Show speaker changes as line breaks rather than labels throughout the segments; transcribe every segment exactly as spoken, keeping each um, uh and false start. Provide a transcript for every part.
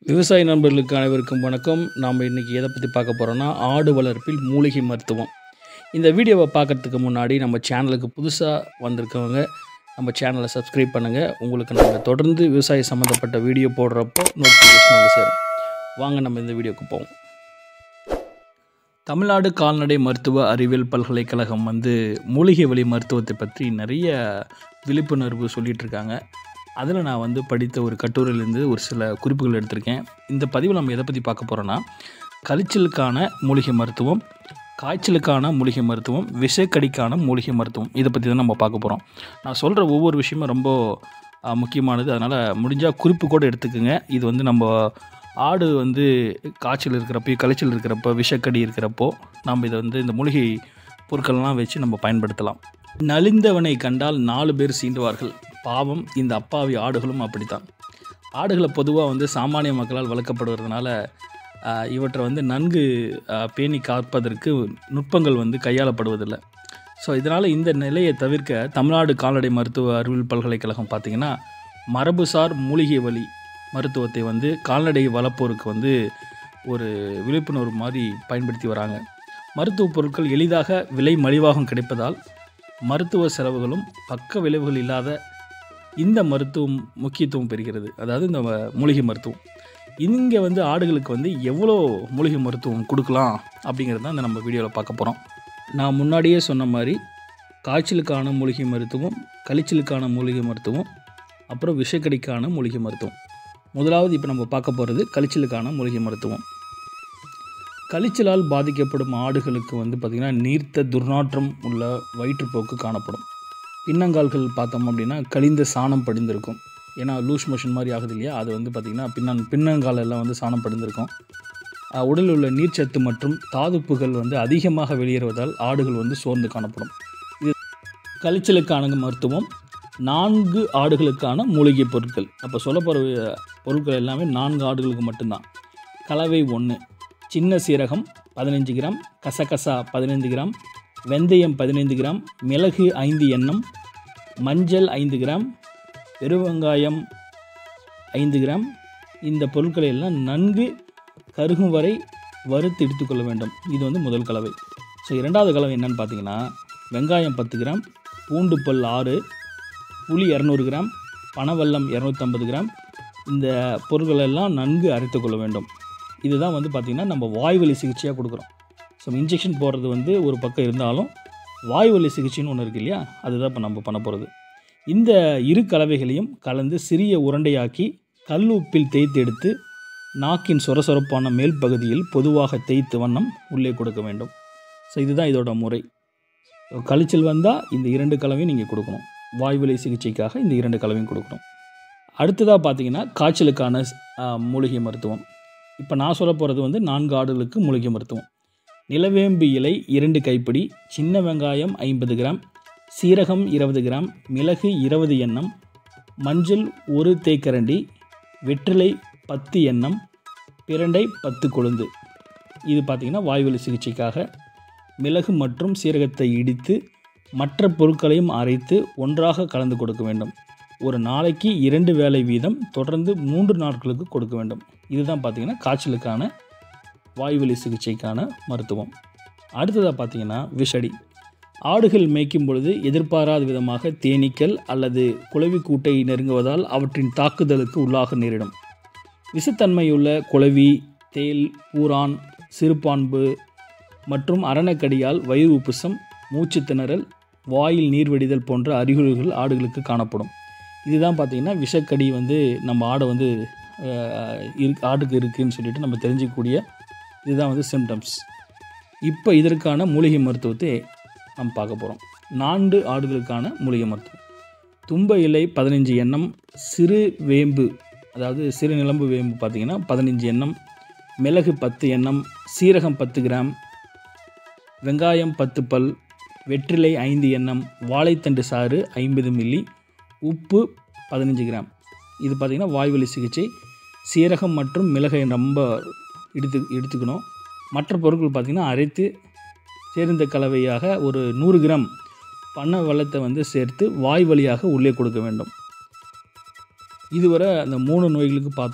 விவசாய நண்பர்களுக்கு அனைவருக்கும் வணக்கம். நாம் இன்றைக்கி எதை பற்றி பார்க்க போகிறோன்னா, ஆடு வளர்ப்பில் மூலிகை மருத்துவம். இந்த வீடியோவை பார்க்குறதுக்கு முன்னாடி நம்ம சேனலுக்கு புதுசாக வந்திருக்கவங்க நம்ம சேனலை சப்ஸ்கிரைப் பண்ணுங்கள். உங்களுக்கு நாங்கள் தொடர்ந்து விவசாய சம்மந்தப்பட்ட வீடியோ போடுறப்போ நோட்டிஃபிகேஷன் வந்து சேரும். வாங்க நம்ம இந்த வீடியோக்கு போவோம். தமிழ்நாடு கால்நடை மருத்துவ அறிவியல் பல்கலைக்கழகம் வந்து மூலிகை வழி மருத்துவத்தை பற்றி நிறைய விழிப்புணர்வு சொல்லிகிட்டு இருக்காங்க. அதில் நான் வந்து படித்த ஒரு கட்டுரையிலேருந்து ஒரு சில குறிப்புகள் எடுத்திருக்கேன். இந்த பதிவில் நம்ம எதை பற்றி பார்க்க போகிறோன்னா, கழிச்சலுக்கான மூலிகை மருத்துவம், காய்ச்சலுக்கான மூலிகை மருத்துவம், விஷக்கடிக்கான மூலிகை மருத்துவம், இதை பற்றி தான் நம்ம பார்க்க போகிறோம். நான் சொல்கிற ஒவ்வொரு விஷயமும் ரொம்ப முக்கியமானது. அதனால் முடிஞ்சால் குறிப்பு கூட எடுத்துக்கோங்க. இது வந்து நம்ம ஆடு வந்து காய்ச்சல் இருக்கிறப்போ, கழிச்சல் இருக்கிறப்போ, விஷக்கடி இருக்கிறப்போ நம்ம இதை வந்து இந்த மூலிகை பொருட்கள்லாம் வச்சு நம்ம பயன்படுத்தலாம். நலிந்தவனை கண்டால் நாலு பேர் சீண்டுவார்கள். பாவம், இந்த அப்பாவி ஆடுகளும் அப்படித்தான். ஆடுகளை பொதுவாக வந்து சாமானிய மக்களால் வளர்க்கப்படுவதனால இவற்றை வந்து நன்கு பேணி காப்பதற்கு நுட்பங்கள் வந்து கையாளப்படுவதில்லை. ஸோ இதனால் இந்த நிலையை தவிர்க்க தமிழ்நாடு கால்நடை மருத்துவ அறிவியல் பல்கலைக்கழகம் பார்த்திங்கன்னா, மரபுசார் மூலிகை வழி மருத்துவத்தை வந்து கால்நடை வளர்ப்போருக்கு வந்து ஒரு விழிப்புணர்வு மாதிரி பயன்படுத்தி வராங்க. மருத்துவ பொருட்கள் எளிதாக விலை மலிவாகவும் கிடைப்பதால் மருத்துவ செலவுகளும் பக்க விளைவுகள் இல்லாத இந்த மருத்துவம் முக்கியத்துவம் பெறுகிறது. அதாவது இந்த மூலிகை மருத்துவம் இங்கே வந்து ஆடுகளுக்கு வந்து எவ்வளோ மூலிகை மருத்துவம் கொடுக்கலாம் அப்படிங்கிறது தான் இந்த நம்ம வீடியோவில் பார்க்க போகிறோம். நான் முன்னாடியே சொன்ன மாதிரி காய்ச்சலுக்கான மூலிகை மருத்துவம், கழிச்சலுக்கான மூலிகை மருத்துவம், அப்புறம் விஷக்கடிக்கான மூலிகை மருத்துவம். முதலாவது இப்போ நம்ம பார்க்க போகிறது கழிச்சலுக்கான மூலிகை மருத்துவம். கழிச்சலால் பாதிக்கப்படும் ஆடுகளுக்கு வந்து பார்த்திங்கன்னா நீர்த்த துர்நாற்றம் உள்ள வயிற்றுப்போக்கு காணப்படும். பின்னங்கால்கள் பார்த்தோம் அப்படின்னா கழிந்த சாணம் படிந்திருக்கும். ஏன்னா லூஸ் மோஷன் மாதிரி ஆகுது இல்லையா, அது வந்து பார்த்திங்கன்னா பின்னன் பின்னங்கால் எல்லாம் வந்து சாணம் படிந்திருக்கும். உடலில் உள்ள நீர்ச்சத்து மற்றும் தாதுப்புகள் வந்து அதிகமாக வெளியேறுவதால் ஆடுகள் வந்து சோர்ந்து காணப்படும். இது கழிச்சலுக்கான மருத்துவம். நான்கு ஆடுகளுக்கான மூலிகை பொருட்கள். அப்போ சொல்ல போகிற பொருட்கள் எல்லாமே நான்கு ஆடுகளுக்கு மட்டும்தான். கலவை ஒன்று, சின்ன சீரகம் பதினஞ்சு கிராம், கசகசா பதினைந்து கிராம், வெந்தயம் பதினைந்து கிராம், மிளகு ஐந்து எண்ணம், மஞ்சள் ஐந்து கிராம், பெருவெங்காயம் ஐந்து கிராம். இந்த பொருட்களை எல்லாம் நன்கு கருகும் வரை வறுத்து எடுத்துக்கொள்ள வேண்டும். இது வந்து முதல் கலவை. ஸோ இரண்டாவது கலவை என்னென்னு பார்த்தீங்கன்னா, வெங்காயம் பத்து கிராம், பூண்டு பல் ஆறு, புளி இரநூறு கிராம், பனவெல்லம் இரநூத்தம்பது கிராம். இந்த பொருட்களெல்லாம் நன்கு அரைத்து கொள்ள வேண்டும். இதுதான் வந்து பார்த்திங்கன்னா நம்ம வாய்வழி சிகிச்சையாக கொடுக்குறோம். ஸோ இன்ஜெக்ஷன் போடுறது வந்து ஒரு பக்கம் இருந்தாலும் வாய்வழி சிகிச்சைன்னு ஒன்று இருக்குது இல்லையா, அதுதான் இப்போ நம்ம பண்ண போகிறது. இந்த இரு கலவைகளையும் கலந்து சிறிய உருண்டையாக்கி கல் உப்பில் தேய்த்து எடுத்து நாக்கின் சொரசொரப்பான மேல் பகுதியில் பொதுவாக தேய்த்து வண்ணம் உள்ளே கொடுக்க வேண்டும். ஸோ இதுதான் இதோட முறை. கழிச்சல் வந்தால் இந்த இரண்டு கலவையும் நீங்கள் கொடுக்கணும். வாய்வழி சிகிச்சைக்காக இந்த இரண்டு கலவையும் கொடுக்கணும். அடுத்ததாக பார்த்தீங்கன்னா காய்ச்சலுக்கான மூலிகை மருத்துவம். இப்போ நான் சொல்ல போகிறது வந்து நான்கு ஆடுகளுக்கு மூலிகை மருத்துவம். நிலவேம்பு இலை இரண்டு கைப்பிடி, சின்ன வெங்காயம் ஐம்பது கிராம், சீரகம் இருபது கிராம், மிளகு இருபது எண்ணம், மஞ்சள் ஒரு தேக்கரண்டி, வெற்றிலை பத்து எண்ணம், பிரண்டை பத்து கொழுந்து. இது பார்த்திங்கன்னா வாய்வழி சிகிச்சைக்காக. மிளகு மற்றும் சீரகத்தை இடித்து மற்ற பொருட்களையும் அரைத்து ஒன்றாக கலந்து கொடுக்க வேண்டும். ஒரு நாளைக்கு இரண்டு வேளை வீதம் தொடர்ந்து மூன்று நாட்களுக்கு கொடுக்க வேண்டும். இதுதான் பார்த்திங்கன்னா காய்ச்சலுக்கான வாய்வழி சிகிச்சைக்கான மருத்துவம். அடுத்ததாக பார்த்திங்கன்னா விஷடி. ஆடுகள் மேய்க்கும் பொழுது எதிர்பாராத விதமாக தேனீக்கள் அல்லது குளவி கூட்டை நெருங்குவதால் அவற்றின் தாக்குதலுக்கு உள்ளாக நேரிடும். விஷத்தன்மையுள்ள குளவி, தேல், பூரான், சிறுபான்பு மற்றும் அரணக்கடியால் வயிறு உப்புசம், மூச்சு திணறல், வாயில் நீர் வடிதல் போன்ற அறிகுறிகள் ஆடுகளுக்கு காணப்படும். இதுதான் பார்த்திங்கன்னா விஷக்கடி வந்து நம்ம ஆடை வந்து இரு ஆடுக்கு இருக்குதுன்னு சொல்லிட்டு நம்ம தெரிஞ்சிக்கக்கூடிய இதுதான் வந்து சிம்டம்ஸ். இப்போ இதற்கான மூலிகை மருத்துவத்தை நம்ம பார்க்க போகிறோம். நான்கு ஆடுகளுக்கான மூலிகை மருத்துவம். தும்ப இலை பதினஞ்சு எண்ணம், சிறு வேம்பு அதாவது சிறு நிலம்பு வேம்பு பார்த்திங்கன்னா பதினஞ்சு எண்ணம், மிளகு பத்து எண்ணம், சீரகம் பத்து கிராம், வெங்காயம் பத்து பல், வெற்றிலை ஐந்து எண்ணம், வாழைத்தண்டு சாறு ஐம்பது மில்லி, உப்பு பதினஞ்சு கிராம். இது பார்த்திங்கன்னா வாய்வழி சிகிச்சை. சீரகம் மற்றும் மிளகை ரொம்ப எடுத்து எடுத்துக்கணும். மற்ற பொருட்கள் பார்த்திங்கன்னா அரைத்து சேர்ந்த கலவையாக ஒரு நூறு கிராம் பனை வெல்லத்தை வந்து சேர்த்து வாய் வழியாக உள்ளே கொடுக்க வேண்டும். இதுவரை அந்த மூணு நோய்களுக்கு பார்த்துட்டோம்.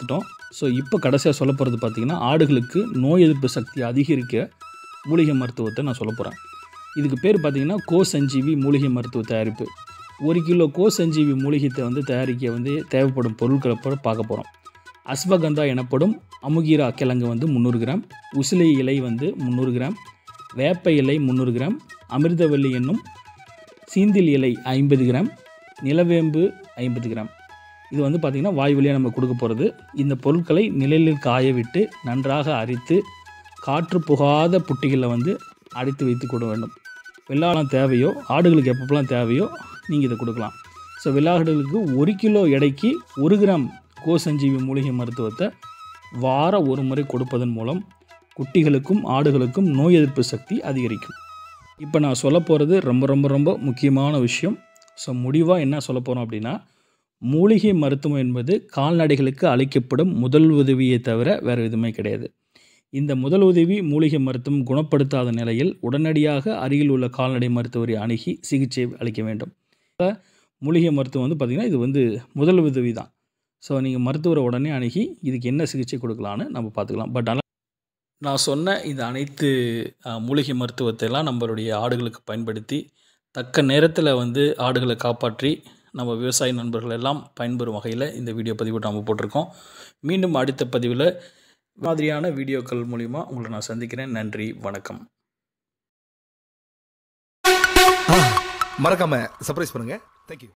ஸோ இப்போ கடைசியாக சொல்ல போகிறது பார்த்திங்கன்னா, ஆடுகளுக்கு நோய் எதிர்ப்பு சக்தி அதிகரிக்க மூலிகை மருத்துவத்தை நான் சொல்ல போகிறேன். இதுக்கு பேர் பார்த்திங்கன்னா கோ சஞ்சீவி மூலிகை மருத்துவ தயாரிப்பு. ஒரு கிலோ கோ சஞ்சீவி மூலிகைத்தை வந்து தயாரிக்க வந்து தேவைப்படும் பொருட்களை பார்க்க போகிறோம். அஸ்வகந்தா எனப்படும் அமுகீரா கிழங்கு வந்து முந்நூறு கிராம், உசிலை இலை வந்து முந்நூறு கிராம், வேப்ப இலை முந்நூறு கிராம், அமிர்தவல்லி என்னும் சீந்தில் இலை ஐம்பது கிராம், நிலவேம்பு ஐம்பது கிராம். இது வந்து பார்த்திங்கன்னா வாய் வழியாக நம்ம கொடுக்க போகிறது. இந்த பொருட்களை நிழலில் காய விட்டு நன்றாக அரித்து காற்று புகாத புட்டிகளில் வந்து அடைத்து வைத்து கொட வேண்டும். வெள்ளாடம் தேவையோ, ஆடுகளுக்கு எப்பப்பெல்லாம் தேவையோ நீங்கள் இதை கொடுக்கலாம். ஸோ வெள்ளாடுகளுக்கு ஒரு கிலோ எடைக்கு ஒரு கிராம் கோ சஞ்சீவி மூலிகை மருத்துவத்தை வார ஒரு முறை கொடுப்பதன் மூலம் குட்டிகளுக்கும் ஆடுகளுக்கும் நோய் எதிர்ப்பு சக்தி அதிகரிக்கும். இப்போ நான் சொல்ல போகிறது ரொம்ப ரொம்ப ரொம்ப முக்கியமான விஷயம். ஸோ முடிவாக என்ன சொல்ல போகிறோம் அப்படின்னா, மூலிகை மருத்துவம் என்பது கால்நடைகளுக்கு அளிக்கப்படும் முதல் உதவியை தவிர வேறு எதுவுமே கிடையாது. இந்த முதல் உதவி மூலிகை மருத்துவம் குணப்படுத்தாத நிலையில் உடனடியாக அருகில் உள்ள கால்நடை மருத்துவரை அணுகி சிகிச்சை அளிக்க வேண்டும். மூலிகை மருத்துவம் வந்து பார்த்திங்கன்னா இது வந்து முதல் உதவி தான். ஸோ நீங்கள் மருத்துவரை உடனே அணுகி இதுக்கு என்ன சிகிச்சை கொடுக்கலான்னு நம்ம பார்த்துக்கலாம். பட் ஆனால் நான் சொன்ன இந்த அனைத்து மூலிகை மருத்துவத்தை எல்லாம் நம்மளுடைய ஆடுகளுக்கு பயன்படுத்தி தக்க நேரத்தில் வந்து ஆடுகளை காப்பாற்றி நம்ம விவசாய நண்பர்கள் எல்லாம் பயன்பெறும் வகையில் இந்த வீடியோ பதிவு நம்ம போட்டிருக்கோம். மீண்டும் அடுத்த பதிவில் மாதிரியான வீடியோக்கள் மூலிமா உங்களை நான் சந்திக்கிறேன். நன்றி, வணக்கம்.
மறக்காம சர்ப்ரைஸ் பண்ணுங்க. தேங்க்யூ.